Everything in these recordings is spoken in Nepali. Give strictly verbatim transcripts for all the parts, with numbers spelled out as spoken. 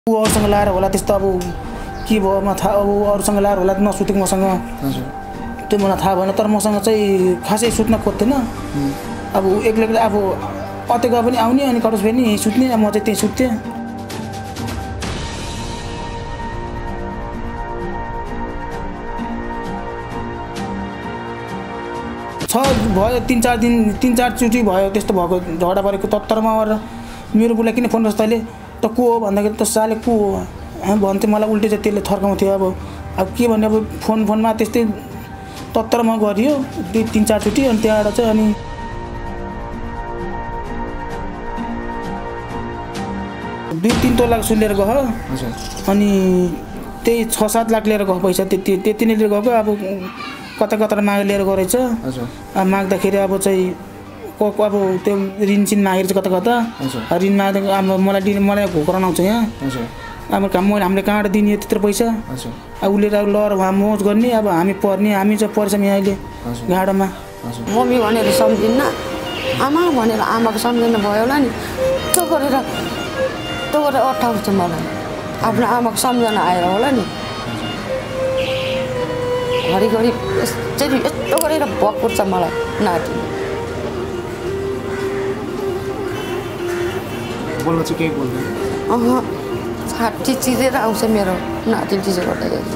ऊ अरूसँग लाएर होला त्यस्तो अब के भयो म थाहा अब अरूसँग लाएर होला नसुतेको मसँग त्यो मलाई थाहा भएन तर मसँग चाहिँ खासै सुत्न खोज्दैन अब एक्लै एक्लै अब कतै गए पनि आउने अनि कटोस फेरि यहीँ सुत्ने म चाहिँ त्यहीँ सुत्थेँ छ भयो तिन चार दिन तिन चार चोटि भयो त्यस्तो भएको झगडा परेको तत्तरमा आएर मेरो बुढीलाई किन फोन गर्छ तैँले त को हो भन्दाखेरि त साले को हो भन्थ्यो मलाई उल्टे चाहिँ त्यसले थर्काउँथ्यो अब अब के भन्ने अब फोन फोनमा त्यस्तै तत्तरमा गरियो दुई तिन चारचोटि अनि त्यहाँबाट चाहिँ अनि दुई तिन तोलाको सुन लिएर गयो अनि त्यही छ सात लाख लिएर गयो पैसा त्यति त्यति नै लिएर गएको अब कता कता मागेर लिएर गएको रहेछ अब माग्दाखेरि अब चाहिँ अब त्यो ऋण चिन मागेर चाहिँ कता कता ऋण माग्दा अब मलाई दिन मलाई घोक्राउन आउँछ यहाँ अब काम हामीले कहाँबाट दिने त्यत्रो पैसा अब उसले अब लर उहाँ मोज गर्ने अब हामी पर्ने हामी चाहिँ पर्छौँ यहाँ अहिले गाडोमा मम्मी भनेर सम्झिन्न आमा भनेर आमाको सम्झिनु भयो होला नि त्यो गरेर त्यो गरेर अठाउँछ मलाई आफ्नो आमाको सम्झना आएर होला नि घरिघरि यसरी यस्तो गरेर भक्कुर्छ मलाई नाति बोल्न चाहिँ केही बोल्दैन अह छाती चिरेर आउँछ मेरो नाति चिजो गर्दाखेरि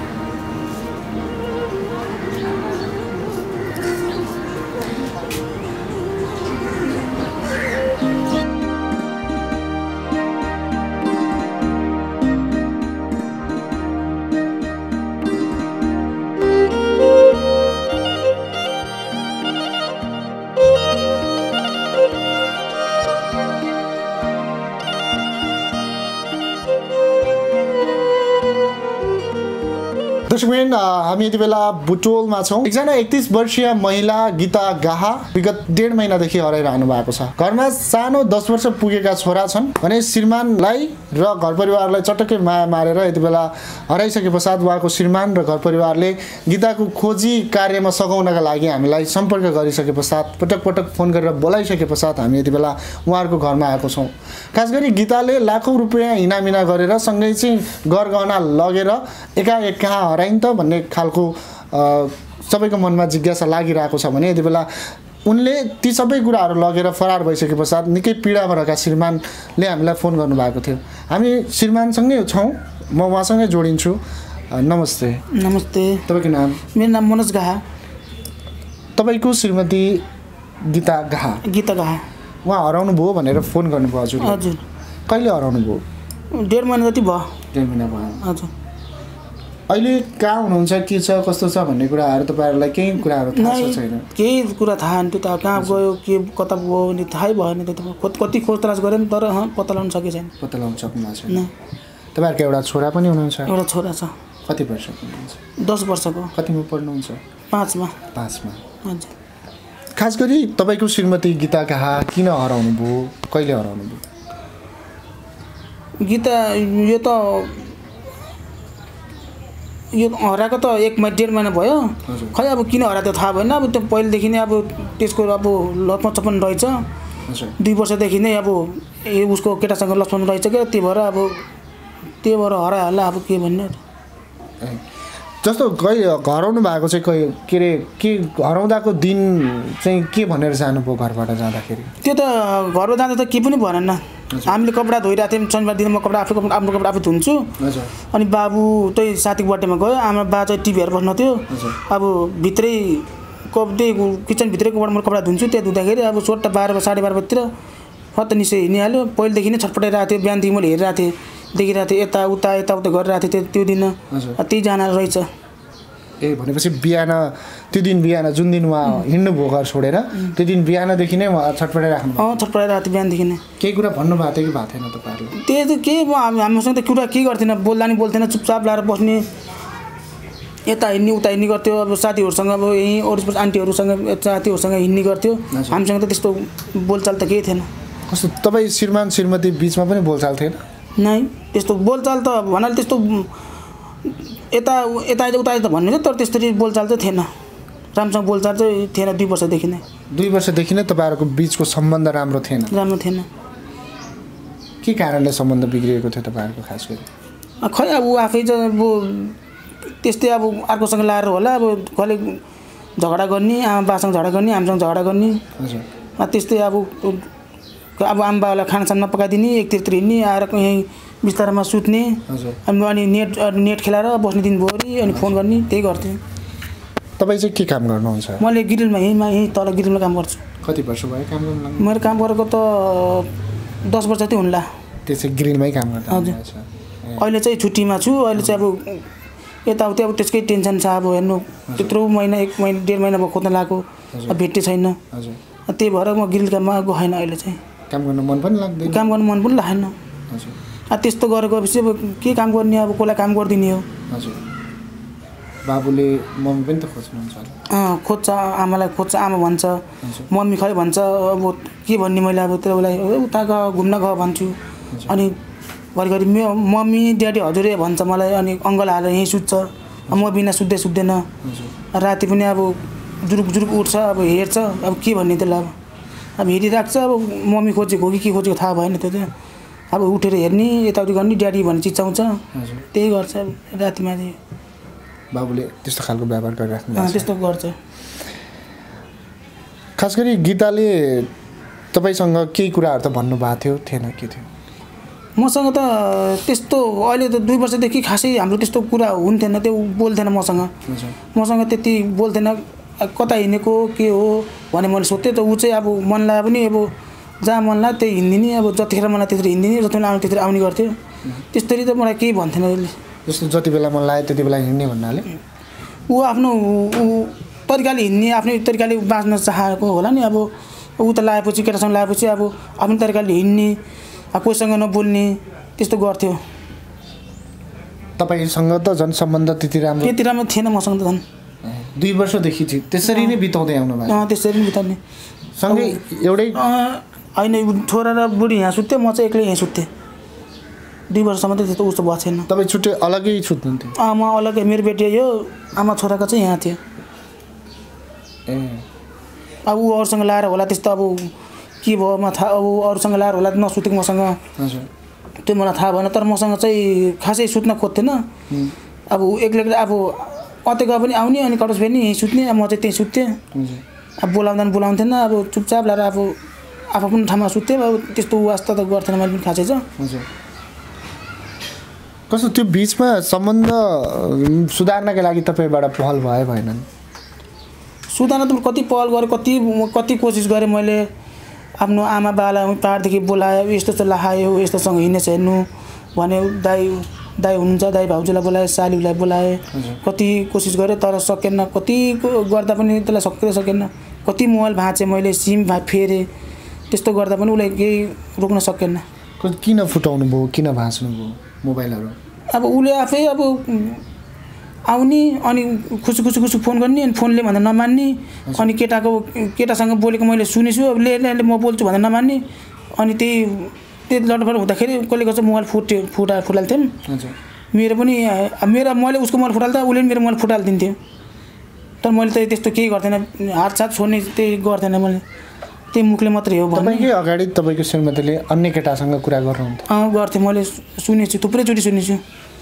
दर्शकवृन्द हामी यति बेला बुटोलमा छौँ एकजना एकतीस वर्षीय महिला गीता गाहा विगत डेढ महिनादेखि हराइरहनु भएको छ घरमा सानो दस वर्ष पुगेका छोरा छन् भने श्रीमानलाई र घर परिवारलाई चटक्कै माया मारेर यति बेला हराइसके पश्चात उहाँको श्रीमान र घर परिवारले गीताको खोजी कार्यमा सघाउनका लागि हामीलाई सम्पर्क गरिसके पश्चात पटक पटक फोन गरेर बोलाइसके पश्चात हामी यति बेला उहाँहरूको घरमा आएको छौँ खास गरी गीताले लाखौँ रुपियाँ हिनामिना गरेर सँगै चाहिँ गरगहना लगेर एकाएक कहाँ हराइन् त भन्ने खालको सबैको मनमा जिज्ञासा लागिरहेको छ भने यति बेला उनले ती सबै कुराहरू लगेर फरार भइसके पश्चात निकै पीडामा रहेका श्रीमानले हामीलाई फोन गर्नुभएको थियो हामी श्रीमानसँगै छौँ म उहाँसँगै जोडिन्छु नमस्ते नमस्ते तपाईँको नाम मेरो नाम मनोज गाहा तपाईँको श्रीमती गीता गाहा गीता गाहा उहाँ हराउनु भयो भनेर फोन गर्नुभयो हजुर हजुर कहिले हराउनु भयो डेढ महिना जति भयो डेढ महिना भयो हजुर अहिले कहाँ हुनुहुन्छ के छ कस्तो छ भन्ने कुराहरू तपाईँहरूलाई केही कुराहरू थाहा छ छैन केही कुरा थाहा नि त्यो त कहाँ गयो के कता गयो नि थाहै भएन त्यो त कति खोज तलास गऱ्यौँ तर पत्ता लगाउन सकेको छैन पत्ता लगाउन सक्नु छैन तपाईँहरूको एउटा छोरा पनि हुनुहुन्छ एउटा छोरा छ कति वर्षको हुनुहुन्छ दस वर्षको कतिमा पढ्नुहुन्छ पाँचमा पाँचमा हजुर खास गरी तपाईँको श्रीमती गीता गाहा किन हराउनु भयो कहिले हराउनु भयो गीता यो त यो हराएको त एक महिना डेढ महिना भयो खै अब किन हराएको त्यो थाहा भएन अब त्यो पहिलेदेखि नै अब त्यसको अब लपन चपन रहेछ दुई वर्षदेखि नै अब ए उसको केटासँग लपन रहेछ क्या त्यही भएर अब त्यही भएर हरायो होला अब के भन्ने जस्तो कहिले हराउनु भएको चाहिँ कहिले के अरे के हराउँदाको दिन चाहिँ के भनेर जानुभयो घरबाट जाँदाखेरि त्यो त घरबाट जाँदा त केही पनि भएन हामीले कपडा धोइरहेको थियौँ शनिबार दिन म कपडा आफू आफ्नो कपडा आफू धुन्छु अनि बाबु त्यही साथीको बर्थडेमा गयो आमा बा चाहिँ टिभी हेरेर बस्नु थियो अब भित्रै कप त्यही किचनभित्रैकोबाट म कपडा धुन्छु त्यहाँ धुँदाखेरि अब सोट्टा बाह्र साढे बाह्र बजीतिर फत्त निस्यो हिँडिहाल्यो पहिलेदेखि नै छटपटाइरहेको थियो बिहानदेखि मैले हेरिरहेको थिएँ देखिरहेको थिएँ यता उता यताउता गरिरहेको थिएँ त्यो दिन त्यही जान रहेछ ए भनेपछि बिहान त्यो दिन बिहान जुन दिन उहाँ हिँड्नुभयो घर छोडेर त्यो दिन बिहानदेखि नै उहाँ छटपटाइराख्नु अँ छटपटाइरहेको थियो बिहानदेखि नै केही कुरा भन्नुभएको थियो कि भएको थिएन तपाईँहरूले त्यही त के हामीसँग त कुरा के गर्थेन बोल्दा नि बोल्थेन चुपचाप लाएर बस्ने यता हिँड्ने उता हिँड्ने गर्थ्यो अब साथीहरूसँग अब यहीँ वरिपरि आन्टीहरूसँग साथीहरूसँग हिँड्ने गर्थ्यो हामीसँग त त्यस्तो बोलचाल त केही थिएन कस्तो तपाईँ श्रीमान श्रीमती बिचमा पनि बोलचाल थिएन नै त्यस्तो बोलचाल त भन्नाले त्यस्तो यता यता उता त भन्ने तर त्यस्तरी बोलचाल चाहिँ थिएन राम्रोसँग बोलचाल चाहिँ थिएन दुई वर्षदेखि नै दुई वर्षदेखि नै तपाईँहरूको बिचको सम्बन्ध राम्रो थिएन राम्रो थिएन के के कारणले सम्बन्ध बिग्रिएको थियो तपाईँहरूको खास गरी? खै अब ऊ आफै चाहिँ अब त्यस्तै अब अर्कोसँग लाएर होला अब कसले झगडा गर्ने आमा बासँग झगडा गर्ने हामीसँग झगडा गर्ने हजुर त्यस्तै अब अब आमा बाबालाई खानासाना नपकाइदिने एकतिरतिर हिँड्ने आएर यहीँ बिस्तारामा सुत्ने अनि नेट नेट खेलाएर बस्ने दिनभरि अनि फोन गर्ने त्यही गर्थेँ। तपाईँ चाहिँ के काम गर्नुहुन्छ? मैले गिरिलमा यहीँमा यहीँ तल गिरिलमा काम गर्छु। कति वर्ष भयो काम गर्नु लाग्नु? मैले काम गरेको त दस वर्ष जति हुन्ला। त्यसै गिरिलमै काम गर्दा? हजुर अहिले चाहिँ छुट्टीमा छु। अहिले चाहिँ अब यताउति अब त्यसकै टेन्सन छ अब हेर्नु त्यत्रो महिना एक महिना डेढ महिना भयो खोज्न लगाएको अब भेट्ने छैन। हजुर त्यही भएर म गिरिल काममा गएन। अहिले चाहिँ काम गर्न मन पनि लाग्दैन? काम गर्न मन पनि लागेन। हजुर त्यस्तो गरेको पछि अब के काम गर्ने अब कसलाई काम गरिदिने हो। हजुर बाबुले मम्मी पनि त खोज्नुहुन्छ होला? अँ खोज्छ आमालाई खोज्छ आमा भन्छ मम्मी खै भन्छ अब के भन्ने मैले अब त्यसलाई उता ग घुम्न ग भन्छु अनि घरिघरि मे मम्मी ड्याडी हजुरै भन्छ मलाई अनि अङ्गल हालेर यहीँ सुत्छ म बिना सुत्दै सुत्दैन। राति पनि अब जुरुक जुरुक उठ्छ अब हेर्छ अब के भन्ने त्यसलाई अब अब हेरिराख्छ अब मम्मी खोजेको हो कि के खोजेको थाहा भएन त्यो चाहिँ अब उठेर हेर्ने यताउति गर्ने ड्याडी भन्ने चिच्याउँछ त्यही गर्छ अब रातिमा चाहिँ बाबुले त्यस्तो खालको व्यवहार गरिराख्नु त्यस्तो गर्छ। खास गरी गीताले तपाईँसँग केही कुराहरू त भन्नुभएको थियो थिएन के थियो? मसँग त त्यस्तो अहिले त दुई वर्षदेखि खासै हाम्रो त्यस्तो कुरा हुन्थेन त्यो बोल्थेन मसँग मसँग त्यति बोल्थेन कता हिँडेको के हो भने मैले सोध्थेँ त ऊ चाहिँ अब मन लाग्यो पनि अब जहाँ मन लाग्यो त्यही हिँडिदिने अब जतिखेर मलाई त्यतिखेर हिँडिदिने जति बेला आउने त्यतिखेर आउने गर्थ्यो। त्यसरी त मलाई केही भन्थेन उसले। जस्तो जति बेला मन लाग्यो त्यति बेला हिँड्ने भन्नाले ऊ आफ्नो ऊ तरिकाले हिँड्ने आफ्नै तरिकाले बाँच्न चाहेको होला नि। अब ऊ त लगाएपछि केटासँग लगाएपछि अब आफ्नो तरिकाले हिँड्ने कोहीसँग नबोल्ने त्यस्तो गर्थ्यो। तपाईँसँग त झन् सम्बन्ध त्यति राम्रो त्यति राम्रो थिएन मसँग त झन् दुई वर्षदेखि चाहिँ त्यसरी नै बिताउँदै आउनु भएको? अँ त्यसरी नै बिताउने सँगै एउटै होइन छोरा र बुढी यहाँ सुत्थेँ म चाहिँ एक्लै यहीँ सुत्थेँ दुई वर्षसम्म त त्यस्तो उस्तो भएको छैन। तपाईँ छुट्टै अलग्गै सुत्नुहुन्थ्यो? अँ म अलग्गै मेरो बेटी यो आमा छोराको चाहिँ यहाँ थियो। ए अब ऊ अरूसँग लाएर होला त्यस्तो अब के भयो म थाहा अब अरूसँग लाएर होला नसुतेको मसँग त्यो मलाई थाहा भएन। तर मसँग चाहिँ खासै सुत्न खोज्थेन। अब एक्लै एक्लै अब कतै गए पनि आउने अनि कटोस फेर्ने यहीँ सुत्ने म चाहिँ त्यहीँ सुत्थेँ। अब बोलाउँदा पनि बोलाउँथेन अब चुपचाप लाएर अब आफू आफ्नो ठाउँमा सुत्थेँ अब त्यस्तो वास्ता त गर्थेन मैले पनि खासै छ। कस्तो त्यो बिचमा सम्बन्ध सुधार्नका लागि तपाईँबाट पहल भयो भएन? सुधार्न त कति पहल गरेँ कति कति कोसिस गरेँ मैले। आफ्नो आमा बाबालाई पाहाडदेखि बोलायो यस्तो यस्तो लाखायो यस्तोसँग हिँड्नेछ हेर्नु भने दाइ दाइ हुनुहुन्छ दाइ भाउजूलाई बोलाएँ सालीलाई बोलाएँ कति कोसिस गरेँ तर सकेन। कति गर्दा पनि त्यसलाई सकिँदै सकेन। कति मोबाइल भाँचेँ मैले सिम भा फेरेँ त्यस्तो गर्दा पनि उसलाई केही रोक्न सकेन। किन फुटाउनु भयो किन भाँच्नु भयो मोबाइलहरू? अब उसले आफै अब आउने अनि खुसी खुसी खुसी फोन गर्ने अनि फोनले भन्दा नमान्ने अनि केटाको केटासँग बोलेको मैले सुनेछु अब ले ले म बोल्छु भन्दा नमान्ने अनि त्यही त्यही लडफड हुँदाखेरि कसले गर्छ मोबाइल फुट्यो फुटा फुटाल्थ्यौँ। मेरो पनि मेरो मैले उसको मोबाइल फुटाल्दा उसले पनि मेरो मोबाइल फुटालिदिन्थ्यो। तर मैले त त्यस्तो केही गर्थेन हात साथ छोड्ने त्यही गर्थेन मैले त्यही मुखले मात्रै हो। तपाईँकै अगाडि तपाईँको श्रीमतीले अन्य केटासँग कुरा गर्नुहुन्थ्यो? अँ गर्थेँ मैले सुनेछु थुप्रैचोटि सुनेछु।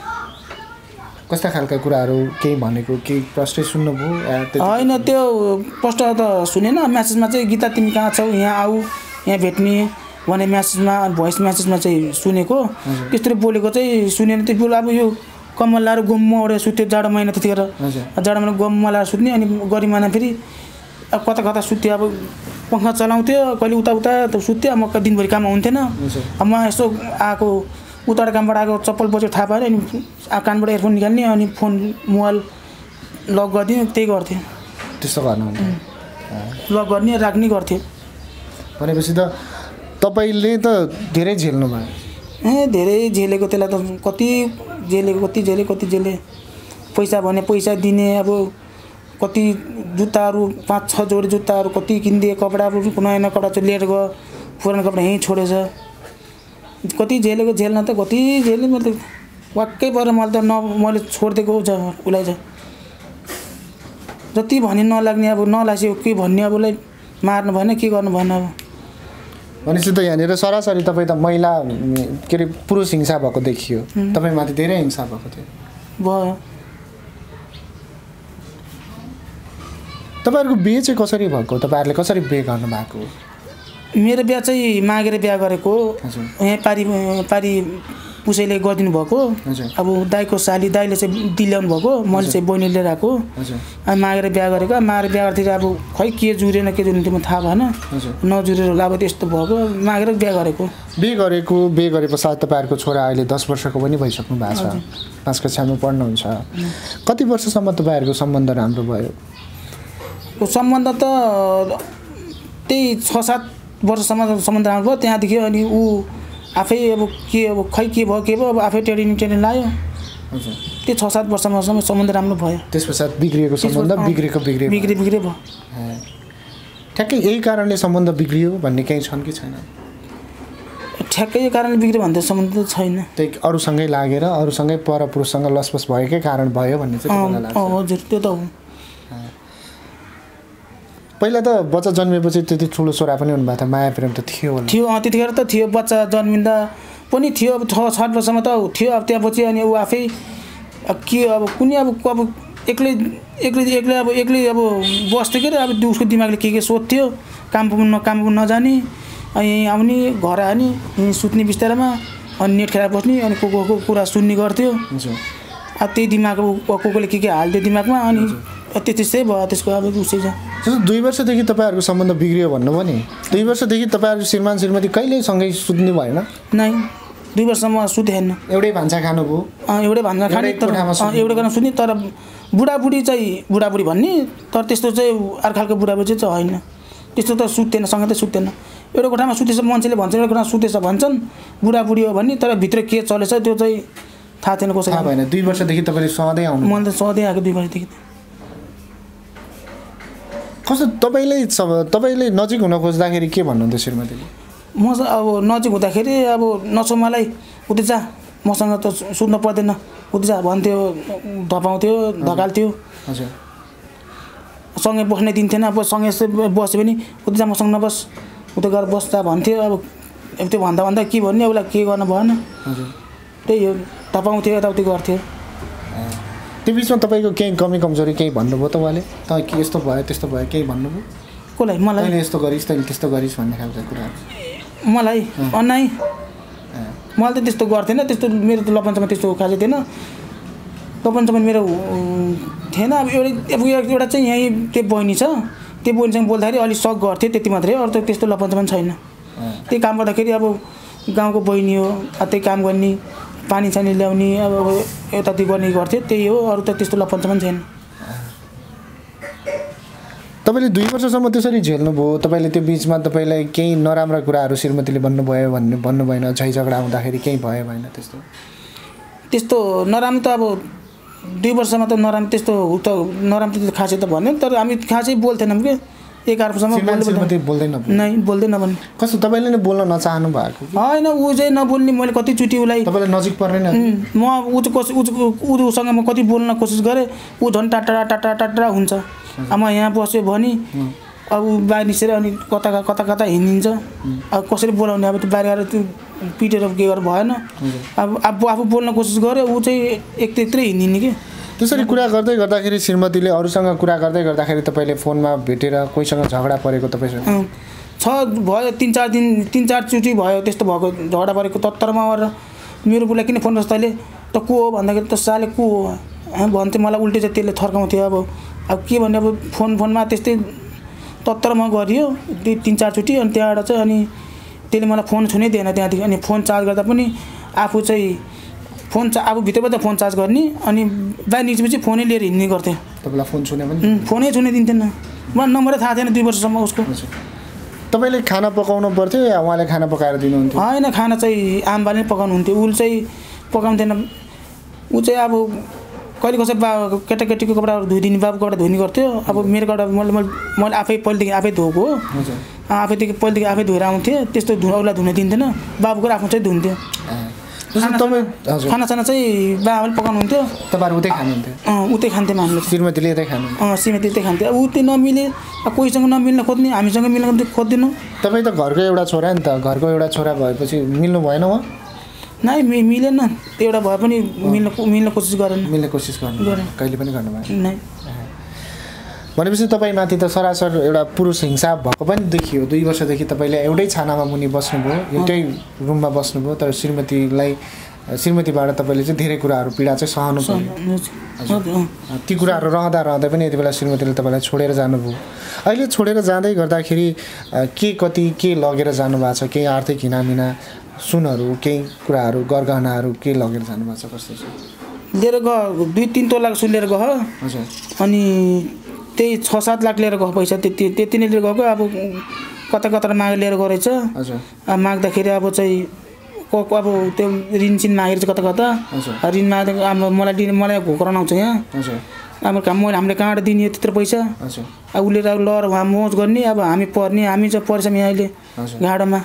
कस्ता खालका कुराहरू केही भनेको केही प्रश्न सुन्नुभयो? होइन त्यो प्रश्न त सुनेन म्यासेजमा चाहिँ गीता तिमी कहाँ छौ यहाँ आऊ यहाँ भेट्ने भने म्यासेजमा भोइस म्यासेजमा चाहिँ सुनेको। त्यस्तरी बोलेको चाहिँ सुनेन। त्यो बोल अब यो कम्मल लाएर गोममा ओढेर सुत्यो जाडो महिना त्यतिखेर जाडो महिना गोममा लाएर सुत्ने अनि गरिमाना फेरि अब कता कता सुत्यो अब पङ्खा चलाउँथ्यो कहिले उता उता त सुत्थ्यो म दिनभरि काम हुन्थेन। अब म यसो आएको उताबाट कामबाट आएको चप्पल बजेको थाहा पाएन अनि कानबाट एयरफोन निकाल्ने अनि फोन मोबाइल लक गरिदिने त्यही गर्थेँ। त्यस्तो गर्नुहुन्थ्यो? लक गर्ने राख्ने गर्थेँ। भनेपछि त तपाईँले त धेरै झेल्नु भयो? ए धेरै झेलेको त्यसलाई त कति झेलेको कति झेले कति झेले पैसा भने पैसा दिने अब कति जुत्ताहरू पाँच छ जोडी जुत्ताहरू कति किनिदिए कपडाहरू नयाँ नयाँ कपडा चाहिँ लिएर गयो पुरानो कपडा यहीँ छोडेछ। कति झेलेको झेल्न त कति झेले मैले त वाक्कै परेर मैले त न मैले छोडिदिएको छ उसलाई चाहिँ जति भने नलाग्ने अब नलाग्यो के भन्ने अब उसलाई मार्नु भएन के गर्नु भएन। अब भनेपछि त यहाँनिर सरासरी तपाईँ त महिला के अरे पुरुष हिंसा भएको देखियो तपाईँमाथि धेरै हिंसा भएको थियो भयो तपाईँहरूको बिहे चाहिँ कसरी भएको तपाईँहरूले कसरी बिहे गर्नु भएको मेरो बिहा चाहिँ मागेर बिहा गरेको यहाँ पारी पारी पुसैले गरिदिनु भएको अब दाइको साली दाइले चाहिँ दिल्याउनु भएको मैले चाहिँ बहिनी लिएर आएको अनि मागेर बिहा गरेको मागेर बिहा गर्दाखेरि अब खै के जुरेन के जुरेन त्यो थाहा भएन नजुरेर होला अब त्यस्तो भएको मागेर बिहा गरेको बिहे गरेको बिहे गरे पश्चात तपाईँहरूको छोरा अहिले दस वर्षको पनि भइसक्नु भएको छ पाँच कक्षामा पढ्नुहुन्छ कति वर्षसम्म तपाईँहरूको सम्बन्ध राम्रो भयो सम्बन्ध त त्यही छ सात वर्षसम्म सम्बन्ध राम्रो भयो त्यहाँदेखि अनि ऊ आफै अब के अब खै के भयो के भयो अब आफै ट्रेनिङ ट्रेनिङ लायो हजुर त्यो छ सात वर्षमा सम्बन्ध राम्रो भयो त्यस पश्चात बिग्रिएको सम्बन्ध बिग्रेको बिग्रियो बिग्रे बिग्रे भयो ठ्याक्कै यही कारणले सम्बन्ध बिग्रियो भन्ने केही छन् कि छैन ठ्याक्कै यो कारणले बिग्रियो भन्ने सम्बन्ध त छैन त्यही अरूसँगै लागेर अरूसँगै परपुरुषसँग लसपस भएकै कारण भयो भन्ने चाहिँ मलाई लाग्छ हजुर त्यो त हो पहिला त बच्चा जन्मेपछि त्यति ठुलो छोरा पनि हुनुभएको थियो माया प्रेम त थियो होला थियो त्यतिखेर त थियो बच्चा जन्मिँदा पनि थियो अब छ सात वर्षमा त थियो अब त्यहाँपछि अनि ऊ आफै के अब कुनै अब अब एक्लै एक्लै एक्लै अब एक्लै अब बस्थ्यो के अब उसको दिमागले के के सोध्थ्यो काम न काम नजाने अनि यहीँ आउने घर आउने यहीँ सुत्ने बिस्तारामा अनि नेट खेलाएर बस्ने अनि को को कुरा सुन्ने गर्थ्यो अब त्यही दिमाग को कोले के के हाल्थ्यो दिमागमा अनि त्यो त्यस्तै भयो त्यसको अब उसै छ जस्तो दुई वर्षदेखि तपाईँहरूको सम्बन्ध बिग्रियो भन्नुभयो नि दुई वर्षदेखि तपाईँहरू श्रीमान श्रीमती कहिले सँगै सुत्नु भएन नै दुई वर्षसम्म सुतेन एउटै भान्सा खानुभयो एउटै भान्सा खाने तर एउटै गर्न सुत्ने तर बुढाबुढी चाहिँ बुढाबुढी भन्ने तर त्यस्तो चाहिँ अर्को खालको बुढाबुढी चाहिँ होइन त्यस्तो त सुत्दैन सँगै त सुत्दैन एउटा कोठामा सुतेछ मान्छेले भन्छ एउटा कोठामा सुतेछ भन्छन् बुढाबुढी हो भन्ने तर भित्र के चलेछ त्यो चाहिँ थाहा थिएन कसरी थाहा भएन दुई वर्षदेखि तपाईँले सधैँ आउनु मैले त सधैँ आएको दुई वर्षदेखि कस्तो तपाईँले तपाईँले नजिक हुन खोज्दाखेरि के भन्नुहुन्थ्यो श्रीमतीले म अब नजिक हुँदाखेरि अब नसो मलाई उतै जा मसँग त सुत्न पर्दैन उतै जा भन्थ्यो धपाउँथ्यो धकाल्थ्यो हजुर सँगै बस्ने दिन्थेन अब सँगै बस्यो भने उतै जा मसँग नबस उतै गएर बस्दा भन्थ्यो अब त्यो भन्दा भन्दा के भन्ने उसलाई के गर्न भएन हजुर त्यही हो धपाउँथ्यो यताउति गर्थ्यो त्यो बिचमा तपाईँको केही कमी कमजोरी केही भन्नुभयो त उहाँले त के यस्तो भयो त्यस्तो भयो केही भन्नुभयो कसलाई मलाई तैँले यस्तो गरिस् तैँले त्यस्तो गरिस् भन्ने खालको कुराहरू मलाई अन्नाइ मैले त त्यस्तो गर्थेन त्यस्तो मेरो त लपन्चमा त्यस्तो खासै थिएन लपन्चमा मेरो थिएन अब एउटै अब एउटा चाहिँ यहीँ त्यो बहिनी छ त्यो बहिनीसँग बोल्दाखेरि अलिक सक गर्थ्यो त्यति मात्रै अरू त त्यस्तो लपन्चमा छैन त्यही काम गर्दाखेरि अब गाउँको बहिनी हो त्यही काम गर्ने पानी सानी ल्याउने अब यताति गर्ने गर्थ्यो त्यही हो अरू त त्यस्तो लपन्चमा छैन तपाईँले दुई वर्षसम्म त्यसरी झेल्नुभयो तपाईँले त्यो बिचमा तपाईँलाई केही नराम्रा कुराहरू श्रीमतीले भन्नुभयो भन्ने भन्नु भएन झै झगडा हुँदाखेरि केही भयो भएन त्यस्तो त्यस्तो नराम्रो त अब दुई वर्षमा त नराम्रो त्यस्तो त नराम्रो त खासै त भन्यो तर हामी खासै बोल्थेनौँ कि एक अर्कोसँग बोल्दैन नै बोल्दैन भने कस्तो तपाईँले नै बोल्न नचाहनु भएको होइन ऊ चाहिँ नबोल्ने मैले कतिचोटि उसलाई तपाईँलाई नजिक पर्दैन म ऊ चाहिँ कोसिस उसँग म कति बोल्न कोसिस गरेँ ऊ झन् टाटा टाटा टाटा हुन्छ अब यहाँ बस्यो भने अब बाहिर निस्केर अनि कता कता कता हिँडिन्छ अब कसरी बोलाउने अब त्यो बाहिर गएर त्यो पिटेर के गरेर भएन अब अब आफू बोल्न कोसिस गर्यो ऊ चाहिँ एक त्यत्रै हिँडिने कि त्यसरी कुरा गर्दै गर्दाखेरि श्रीमतीले अरूसँग कुरा गर्दै गर्दाखेरि तपाईँले फोनमा भेटेर कोहीसँग झगडा परेको तपाईँसँग छ भयो तिन चार दिन तिन चारचोटि भयो त्यस्तो भएको झगडा परेको तत्तरमा गरेर मेरो बुढाले किन फोन गर्छ तैँले त को हो भन्दाखेरि त साले को हो भन्थ्यो मलाई उल्टे चाहिँ त्यसले थर्काउँथ्यो अब अब के भन्ने अब फोन फोनमा त्यस्तै तत्तरमा गरियो त्यो तिन चारचोटि अनि त्यहाँबाट चाहिँ अनि त्यसले मलाई फोन छुनै दिएन त्यहाँदेखि अनि फोन चार्ज गर्दा पनि आफू चाहिँ फोन चा अब भित्रबाट फोन चार्ज गर्ने अनि बाहिर निस्केपछि फोनै लिएर हिँड्ने गर्थ्यो तपाईँलाई फोन छुने पनि फोनै छुनै दिन्थेन मलाई नम्बरै थाहा थिएन दुई वर्षसम्म उसको तपाईँले खाना पकाउनु पर्थ्यो या उहाँले खाना पकाएर दिनुहुन्थ्यो होइन खाना चाहिँ आमाबाले नै पकाउनु हुन्थ्यो उसले चाहिँ पकाउँथेन ऊ चाहिँ अब कहिले कसै बा केटाकेटीको कपडाहरू धोइदिने बाबुको कपडा धुने गर्थ्यो अब मेरो कपडा मैले मैले आफै पहिलेदेखि आफै धोएको हो आफैदेखि पहिलेदेखि आफै धोएर आउँथेँ त्यस्तो धु अरूलाई धुन दिन्थेन बाबुको आफ्नो चाहिँ धुन्थ्यो खानासाना चाहिँ बाबाले पकाउनुहुन्थ्यो तपाईँहरू उतै खानुहुन्थ्यो अँ उतै खान्थ्यौँ हामीले श्रीमतीले यतै खानु अँ श्रीमती उतै खान्थ्यो अब उतै नमिले अब कोहीसँग नमिल्न खोज्ने हामीसँग मिल्न खोज्दैनौँ तपाईँ त घरको एउटा छोरा नि त घरको एउटा छोरा भएपछि मिल्नु भएन उहाँ नै मिलेन एउटा भए पनि मिल्न मिल्न कोसिस गरेन मिल्ने कोसिस गर्नु कहिले पनि गर्नु भएन नै भनेपछि तपाईँमाथि त सरासर एउटा पुरुष हिंसा भएको पनि देखियो दुई वर्षदेखि तपाईँले एउटै छानामा मुनि बस्नुभयो एउटै रुममा बस्नुभयो तर श्रीमतीलाई श्रीमतीबाट तपाईँले चाहिँ धेरै कुराहरू पीडा चाहिँ सहनु पर्यो ती कुराहरू रहँदा रहँदै पनि यति बेला श्रीमतीले तपाईँलाई छोडेर जानुभयो अहिले छोडेर जाँदै गर्दाखेरि के कति के लगेर जानुभएको छ केही आर्थिक हिनामिना सुनहरू केही कुराहरू गरगहनाहरू के लगेर जानुभएको छ कस्तो छ लिएर गयो दुई तिन तोलाको सुन लिएर गयो हजुर अनि त्यही छ सात लाख लिएर गयो पैसा त्यति त्यति नै लिएर गएको अब कता कता मागेर लिएर गएको रहेछ अब माग्दाखेरि अब चाहिँ अब त्यो ऋण चिन मागेर चाहिँ कता कता ऋण माग्दा अब मलाई दिन मलाई घोकराउन आउँछ यहाँ अब काम मैले हामीले कहाँबाट दिने त्यत्रो पैसा अब उसले अब लर उहाँ मोज गर्ने अब हामी पर्ने हामी चाहिँ पर्छौँ यहाँ अहिले गाडोमा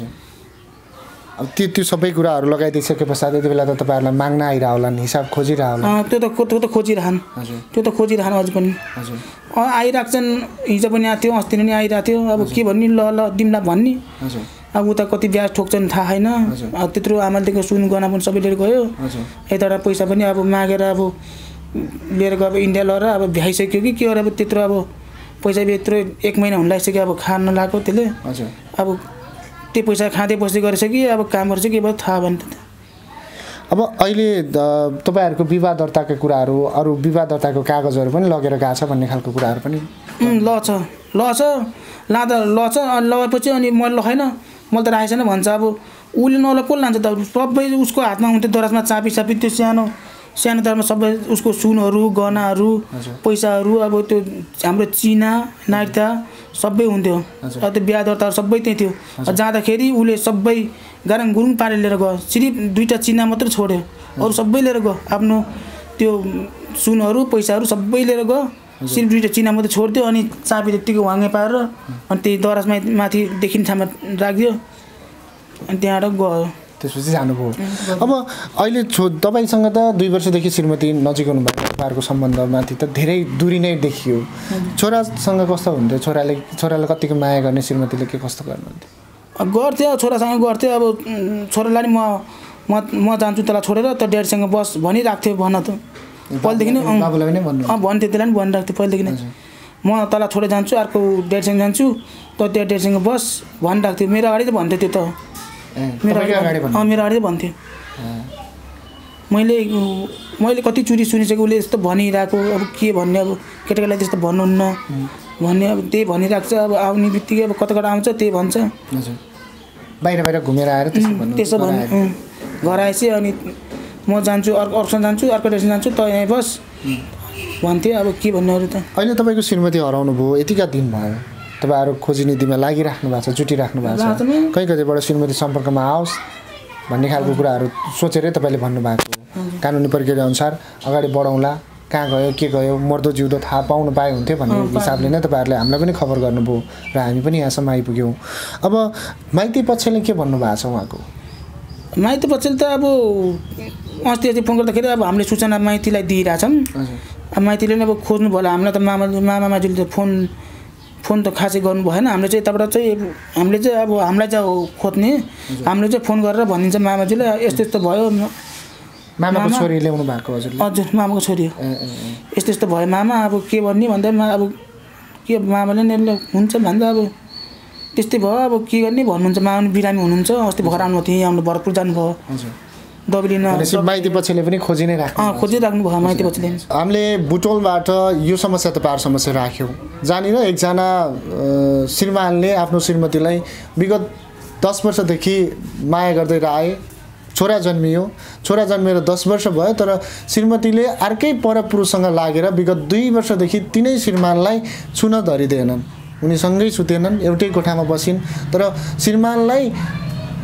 अब त्यो त्यो सबै कुराहरू लगाइदिइसके पश्चात यति बेला त तपाईँहरूलाई माग्न आइरह होला नि हिसाब खोजिरह होला त्यो त त्यो त खोजिरहन् त्यो त खोजिरहन् अझ पनि आइरहेको छन् हिजो पनि आएको थियो अस्ति पनि आइरहेको थियो अब के भन्ने ल ल दिउँला भन्ने अब उता कति ब्याज ठोक्छन् थाहा छैन अब त्यत्रो आमालेदेखि सुन गहना पनि सबै लिएर गयो यताबाट पैसा पनि अब मागेर अब लिएर गयो अब इन्डिया लगेर अब भ्याइसक्यो कि के हो अब त्यत्रो अब पैसा यत्रो एक महिना हुन लागिसक्यो अब खान नलागेको त्यसले अब त्यो पैसा खाँदै बस्दै गरेछ कि अब काम गर्छ कि अब थाहा भएन अब अहिले तपाईँहरूको विवाह दर्ताको कुराहरू अरू विवाह दर्ताको कागजहरू पनि लगेर गएको छ भन्ने खालको कुराहरू पनि ल छ ल छ लाँदा ल छ अनि लगाएपछि अनि मैले लगाएन मैले त राखेको छैन भन्छ अब उसले नल कसले लान्छ त सबै उसको हातमा हुन्थ्यो दराजमा चापी चापी त्यो सानो सानो दरमा सबै उसको सुनहरू गहनाहरू पैसाहरू अब त्यो हाम्रो चिना नाइटा सबै हुन्थ्यो अब त्यो बिहा दर्ताहरू सबै त्यही थियो जाँदाखेरि उसले सबै गाराङ गुरुङ पारेर लिएर गयो सिर्फ दुईवटा चिना मात्रै छोड्यो अरू सबै लिएर गयो आफ्नो त्यो सुनहरू पैसाहरू सबै लिएर गयो सिर्फ दुईवटा चिना मात्रै छोडिदियो अनि चाबी त्यत्तिकै वाङ्गे पारेर अनि त्यही दराजमा माथि देखिने ठाउँमा राखिदियो अनि त्यहाँबाट गयो त्यसपछि जानुभयो अब अहिले छो तपाईँसँग त दुई वर्षदेखि श्रीमती नजिक हुनुभएको तपाईँहरूको सम्बन्धमाथि त धेरै दूरी नै देखियो छोरासँग कस्तो हुन्थ्यो छोराले छोरालाई कतिको माया गर्ने श्रीमतीले के कस्तो गर्नुहुन्थ्यो गर्थ्यो छोरासँग गर्थ्यो अब छोरालाई नि म म म जान्छु त्यसलाई छोडेर त ड्याडीसँग बस भनिरहेको थियो भन त पहिलेदेखि नै बाबुलाई पनि भन्नु अँ भन्थ्यो त्यसलाई पनि भनिरहेको थियो पहिलेदेखि नै म तँलाई छोडेर जान्छु अर्को ड्याडीसँग जान्छु त त्यो ड्याडीसँग बस भनिरहेको थियो मेरो अगाडि त भन्थ्यो त्यो त मेरो अगाडि अँ मेरो अगाडि भन्थ्यो मैले मैले कति चुरी सुनिसकेँ उसले यस्तो भनिरहेको अब के भन्ने अब केटाकेटीलाई त्यस्तो भन्नुहुन्न भन्ने अब त्यही भनिरहेको छ अब आउने बित्तिकै अब कता कता आउँछ त्यही भन्छ बाहिर बाहिर घुमेर आएर त्यसो भन्ने घर आएपछि अनि म जान्छु अर्को अर्कोसँग जान्छु अर्को ड्रेसमा जान्छु त यहाँ बस भन्थ्यो अब के भन्ने अरू त अहिले तपाईँको श्रीमती हराउनु भयो यतिका दिन भयो तपाईँहरू खोजी नीतिमा लागिराख्नु भएको छ जुटिराख्नु भएको छ कहीँ कतैबाट श्रीमती सम्पर्कमा आओस् भन्ने खालको कुराहरू सोचेरै तपाईँले भन्नुभएको कानुनी प्रक्रिया अनुसार अगाडि बढाउँला कहाँ गयो के गयो मर्दो जिउँदो थाहा पाउनु पाए हुन्थ्यो भन्ने हिसाबले नै तपाईँहरूले हामीलाई पनि खबर गर्नुभयो र हामी पनि यहाँसम्म आइपुग्यौँ अब माइती पक्षले के भन्नुभएको छ उहाँको माइती पक्षले त अब अस्ति अस्ति फोन गर्दाखेरि अब हामीले सूचना माइतीलाई दिइरहेछौँ अब माइतीले नै अब खोज्नु भयो हामीलाई त मामा मामा माजुले त फोन फोन त खासै गर्नु भएन हामीले चाहिँ यताबाट चाहिँ हामीले चाहिँ अब हामीलाई चाहिँ खोज्ने हामीले चाहिँ फोन गरेर भनिदिन्छ मामाजीले यस्तो यस्तो भयो मामाको छोरी ल्याउनु भएको हजुर हजुर मामाको छोरी यस्तो यस्तो भयो मामा अब के भन्ने भन्दा अब के मामाले नै हुन्छ भन्दा अब त्यस्तै भयो अब के गर्ने भन्नुहुन्छ मामा पनि बिरामी हुनुहुन्छ अस्ति भर्खर आउनु थियो यहाँ भरतपुर जानुभयो दबिलिन माइती पक्षले पनि खोजि नै राख्नु अँ खोजिराख्नु भयो माइती पक्षले हामीले बुटोलबाट यो समस्या तपाईँहरू समस्या राख्यौँ जहाँनिर एकजना श्रीमानले आफ्नो श्रीमतीलाई विगत दस वर्षदेखि माया गर्दै आए छोरा जन्मियो छोरा जन्मेर दस वर्ष भयो तर श्रीमतीले अर्कै परपुरुषसँग लागेर विगत दुई वर्षदेखि तिनै श्रीमानलाई छुन धरिदिएनन् उनीसँगै सुतेनन् एउटै कोठामा बसिन् तर श्रीमानलाई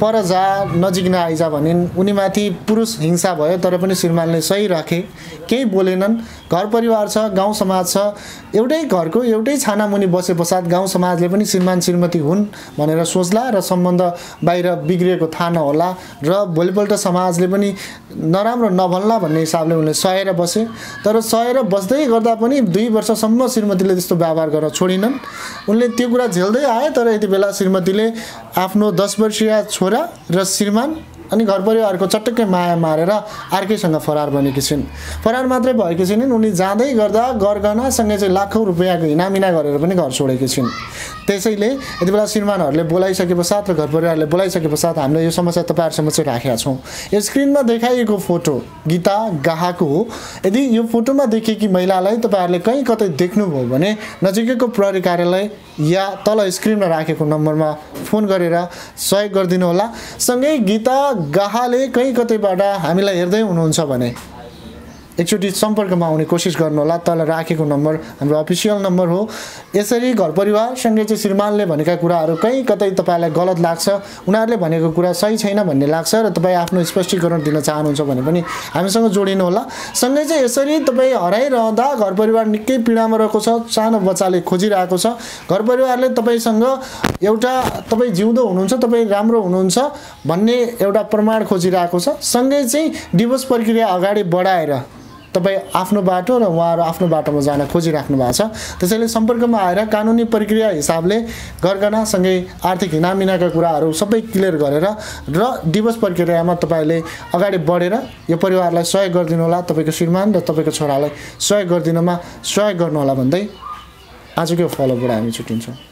पर जा नजिक नआइजा भनिन् उनीमाथि पुरुष हिंसा भयो तर पनि श्रीमानले सही राखे केही बोलेनन् घर परिवार छ गाउँ समाज छ एउटै घरको एउटै छानामुनि बसे पश्चात गाउँ समाजले पनि श्रीमान श्रीमती हुन् भनेर सोच्ला र सम्बन्ध बाहिर बिग्रिएको थाहा नहोला र भोलिपल्ट समाजले पनि नराम्रो नभन्ला भन्ने हिसाबले उनले सहेर बसे तर सहेर बस्दै गर्दा पनि दुई वर्षसम्म श्रीमतीले त्यस्तो व्यवहार गर्न छोडिनन् उनले त्यो कुरा झेल्दै आए तर यति बेला श्रीमतीले आफ्नो दस वर्षीय छोरा र श्रीमान अनि घर परिवारको चटक्कै माया मारेर अर्कैसँग फरार बनेकी छिन् फरार मात्रै भएकी छिन् उनी जाँदै गर्दा गरगहनासँगै चाहिँ लाखौँ रुपियाँको हिनामिना गरेर पनि घर छोडेकी छिन् त्यसैले यति बेला श्रीमानहरूले बोलाइसके पश्चात र घर परिवारले बोलाइसके पश्चात हामीले यो समस्या तपाईँहरूसम्म चाहिँ राखेका छौँ यो स्क्रिनमा देखाइएको फोटो गीता गाहाको हो यदि यो फोटोमा देखिएकी महिलालाई तपाईँहरूले कहीँ कतै देख्नुभयो भने नजिकैको प्रहरी कार्यालय या तल स्क्रिनमा राखेको नम्बरमा फोन गरेर सहयोग गरिदिनु होला सँगै गीता गाहाले कहीँ कतैबाट हामीलाई हेर्दै हुनुहुन्छ भने एकचोटि सम्पर्कमा आउने कोसिस गर्नुहोला तल राखेको नम्बर हाम्रो अफिसियल नम्बर हो यसरी घर परिवारसँगै चाहिँ श्रीमानले भनेका कुराहरू कहीँ कतै तपाईँलाई गलत लाग्छ उनीहरूले भनेको कुरा सही छैन भन्ने लाग्छ र तपाईँ आफ्नो स्पष्टीकरण दिन चाहनुहुन्छ भने पनि हामीसँग जोडिनु होला सँगै चाहिँ यसरी तपाईँ हराइरहँदा घर परिवार निकै पीडामा रहेको छ सानो बच्चाले खोजिरहेको छ घर परिवारले तपाईँसँग एउटा तपाईँ जिउँदो हुनुहुन्छ तपाईँ राम्रो हुनुहुन्छ भन्ने एउटा प्रमाण खोजिरहेको छ सँगै चाहिँ डिभोर्स प्रक्रिया अगाडि बढाएर तपाईँ आफ्नो बाटो र उहाँहरू आफ्नो बाटोमा जान खोजिराख्नु भएको छ त्यसैले सम्पर्कमा आएर कानुनी प्रक्रिया हिसाबले गरगहनासँगै आर्थिक हिनामिनाका कुराहरू सबै क्लियर गरेर र डिभोर्स प्रक्रियामा तपाईँले अगाडि बढेर यो परिवारलाई सहयोग गरिदिनु होला तपाईँको श्रीमान र तपाईँको छोरालाई सहयोग गरिदिनमा सहयोग गर्नुहोला भन्दै आजको फलोबाट हामी छुट्टिन्छौँ।